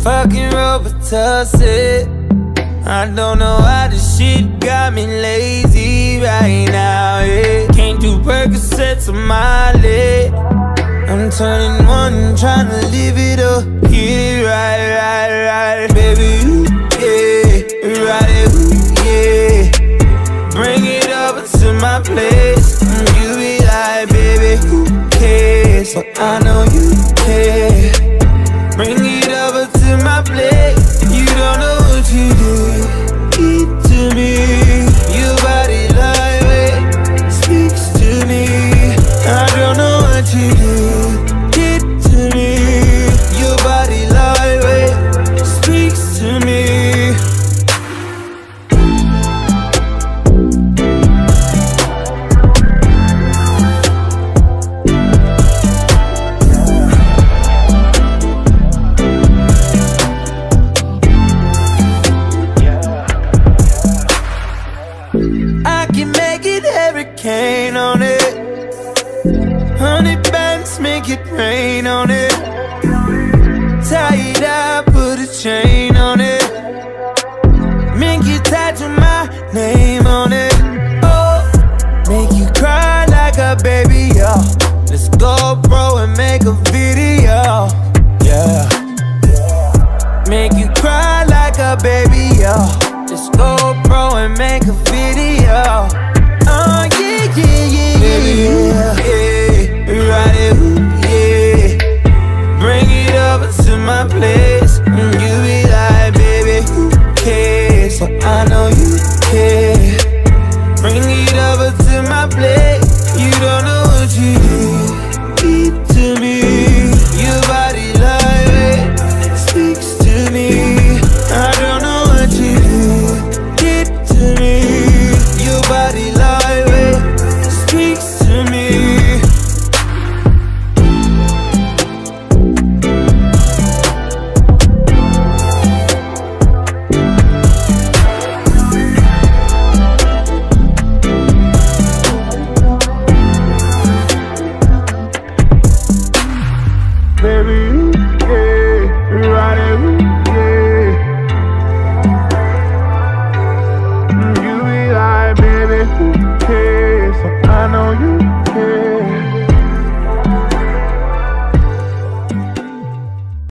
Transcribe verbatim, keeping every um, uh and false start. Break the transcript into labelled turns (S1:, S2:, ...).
S1: Fuckin Robitussin. I don't know why this shit got me lazy right now, yeah. Can't do Percocets on my leg. I'm turning one, trying to live it up. Get it right, right, right. Baby, ooh, yeah, ride it, ooh, yeah. Bring it over to my place. You be like, baby, who cares? But I know you care. Bring it over to my place. You don't know what you do. Eat to me. Your body lightweight speaks to me. I don't know what you do. Get to me. Your body lightweight speaks to me. I can make it hurricane on it. Hundred bands make it rain on it. Tie it up, put a chain on it. Make you tattoo my name on it. Oh, make you cry like a baby, yo. Let's go, bro, and make a video. Yeah. Make you cry like a baby, yo. Let's go, bro, and make a video. Oh, yeah, yeah, yeah, baby, yeah, yeah. Ride it, ooh, yeah. Bring it over to my place. And you be like, baby, who cares? But I know you care. Bring it over to my place. You don't know